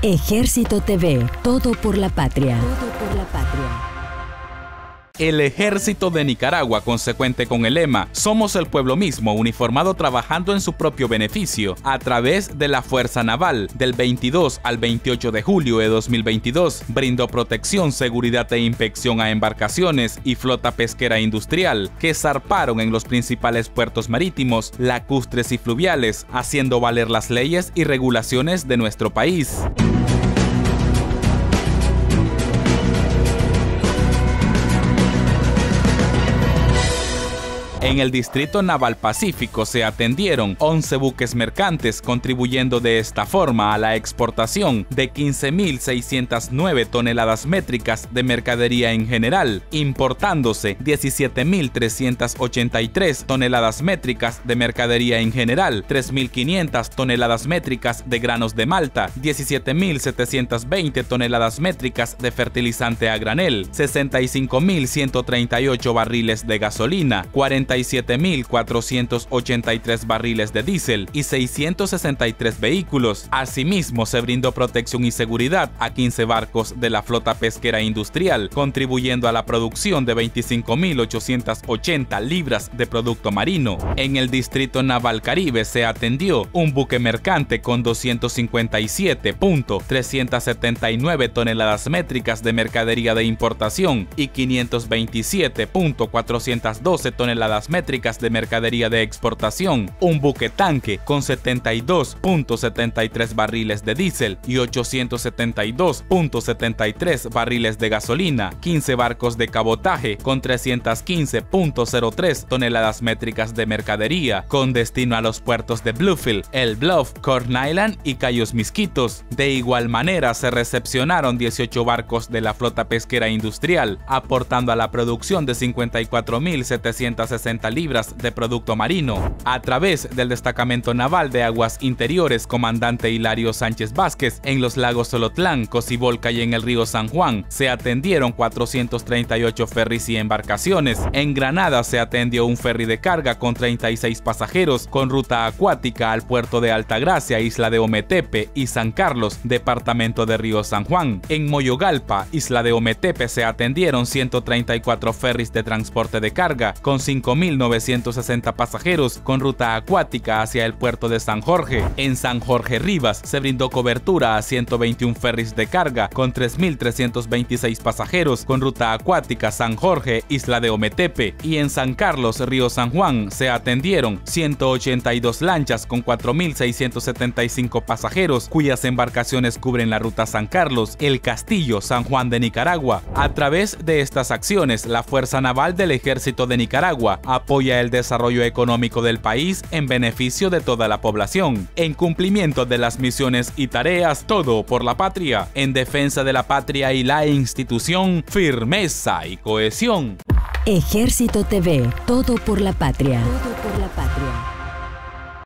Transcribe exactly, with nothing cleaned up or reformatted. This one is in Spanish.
Ejército T V, todo por la patria. Todo por la patria. El Ejército de Nicaragua, consecuente con el lema "Somos el pueblo mismo, uniformado trabajando en su propio beneficio", a través de la Fuerza Naval, del veintidós al veintiocho de julio de dos mil veintidós, brindó protección, seguridad e inspección a embarcaciones y flota pesquera industrial que zarparon en los principales puertos marítimos, lacustres y fluviales, haciendo valer las leyes y regulaciones de nuestro país. En el Distrito Naval Pacífico se atendieron once buques mercantes, contribuyendo de esta forma a la exportación de quince mil seiscientas nueve toneladas métricas de mercadería en general, importándose diecisiete mil trescientas ochenta y tres toneladas métricas de mercadería en general, tres mil quinientas toneladas métricas de granos de malta, diecisiete mil setecientas veinte toneladas métricas de fertilizante a granel, sesenta y cinco mil ciento treinta y ocho barriles de gasolina, cuarenta y siete mil cuatrocientos ochenta y tres barriles de diésel y seiscientos sesenta y tres vehículos. Asimismo, se brindó protección y seguridad a quince barcos de la flota pesquera industrial, contribuyendo a la producción de veinticinco mil ochocientas ochenta libras de producto marino. En el Distrito Naval Caribe se atendió un buque mercante con doscientos cincuenta y siete punto trescientas setenta y nueve toneladas métricas de mercadería de importación y quinientos veintisiete punto cuatrocientas doce toneladas métricas de mercadería de exportación, un buque tanque con setenta y dos punto setenta y tres barriles de diésel y ochocientos setenta y dos punto setenta y tres barriles de gasolina, quince barcos de cabotaje con trescientos quince punto cero tres toneladas métricas de mercadería con destino a los puertos de Bluefield, El Bluff, Corn Island y Cayos Misquitos. De igual manera se recepcionaron dieciocho barcos de la flota pesquera industrial, aportando a la producción de cincuenta y cuatro mil setecientas sesenta libras de producto marino. A través del Destacamento Naval de Aguas Interiores Comandante Hilario Sánchez Vázquez en los lagos Solotlán, Cocibolca y en el río San Juan se atendieron cuatrocientos treinta y ocho ferries y embarcaciones. En Granada se atendió un ferry de carga con treinta y seis pasajeros con ruta acuática al puerto de Altagracia, Isla de Ometepe y San Carlos, departamento de Río San Juan. En Moyogalpa, Isla de Ometepe, se atendieron ciento treinta y cuatro ferries de transporte de carga con cinco mil novecientos sesenta pasajeros con ruta acuática hacia el puerto de San Jorge. En San Jorge Rivas se brindó cobertura a ciento veintiún ferries de carga con tres mil trescientos veintiséis pasajeros con ruta acuática San Jorge, Isla de Ometepe. Y en San Carlos, Río San Juan, se atendieron ciento ochenta y dos lanchas con cuatro mil seiscientos setenta y cinco pasajeros cuyas embarcaciones cubren la ruta San Carlos, El Castillo, San Juan de Nicaragua. A través de estas acciones, la Fuerza Naval del Ejército de Nicaragua apoya el desarrollo económico del país en beneficio de toda la población, en cumplimiento de las misiones y tareas, todo por la patria, en defensa de la patria y la institución, firmeza y cohesión. Ejército T V, todo por la patria. Todo por la patria.